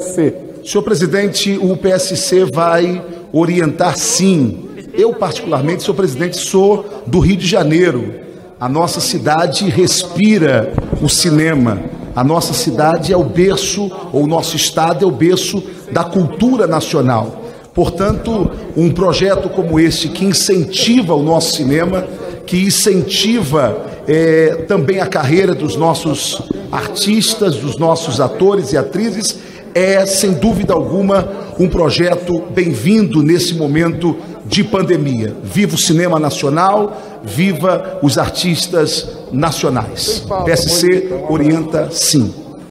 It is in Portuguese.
Senhor presidente, o PSC vai orientar sim. Eu, particularmente, senhor presidente, sou do Rio de Janeiro. A nossa cidade respira o cinema. A nossa cidade é o berço, ou o nosso estado é o berço da cultura nacional. Portanto, um projeto como este que incentiva o nosso cinema, que incentiva também a carreira dos nossos artistas, dos nossos atores e atrizes, é, sem dúvida alguma, um projeto bem-vindo nesse momento de pandemia. Viva o cinema nacional, viva os artistas nacionais. PSC orienta sim.